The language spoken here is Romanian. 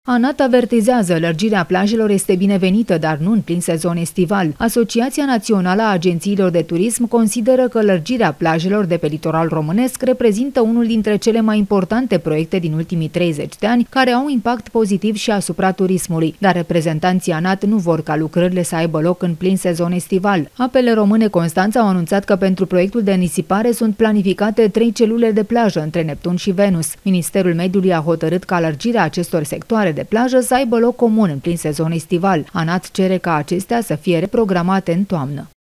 ANAT avertizează, lărgirea plajelor este binevenită, dar nu în plin sezon estival. Asociația Națională a Agențiilor de Turism consideră că lărgirea plajelor de pe litorul românesc reprezintă unul dintre cele mai importante proiecte din ultimii 30 de ani, care au un impact pozitiv și asupra turismului, dar reprezentanții ANAT nu vor ca lucrările să aibă loc în plin sezon estival. Apele Române Constanța au anunțat că pentru proiectul de nisipare sunt planificate 3 celule de plajă între Neptun și Venus. Ministerul Mediului a hotărât ca lărgirea acestor sectoare de plajă să aibă loc comun în plin sezon estival. ANAT cere ca acestea să fie reprogramate în toamnă.